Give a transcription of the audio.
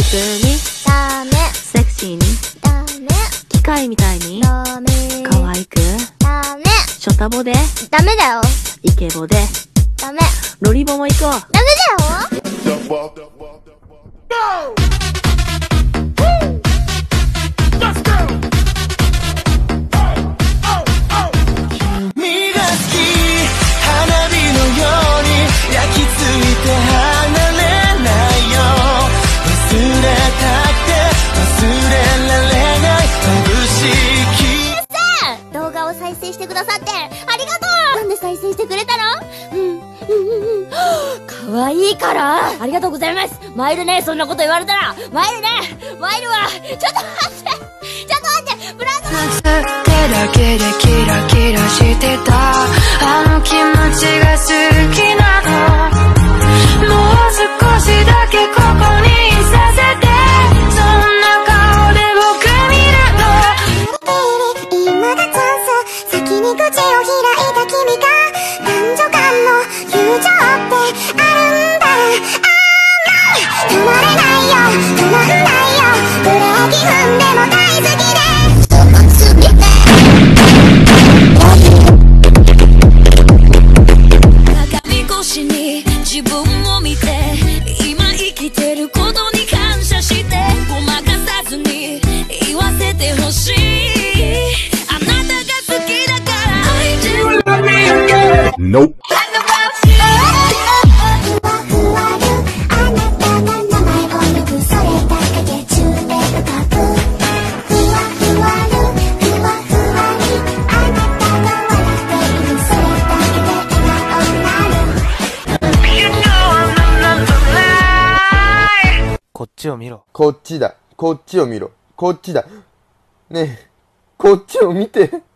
通にダメ。 セクシーにダメ。 機械みたいにダメ。 可愛くダメ。 ショタボでダメだよ。 イケボでダメ。 ロリボも行こう。 ダメだよ。動画を再生してくださってありがとう。なんで再生してくれたの？かわいいから。ありがとうございます。マイルね、そんなこと言われたら。マイルね、マイルは、ちょっと待って、ブランド手だけでキラキラしてたあの気持ちが好きなの。もう少しだけここにいさせて。そんな顔で僕見るの。今がチャンス。先に口を開いた君が男女間の友情ってあるんだ。止まれないよ、止まんないよ。ブレーキ踏んでも大好きで。鏡越しに自分を見て今生きてることに感謝してごまかさずに言わせてほしい。あなたが好きだから I just love me again. Nope. こっちを見ろ。 こっちだ。こっちを見ろ。こっちだ。ねえ、こっちを見て。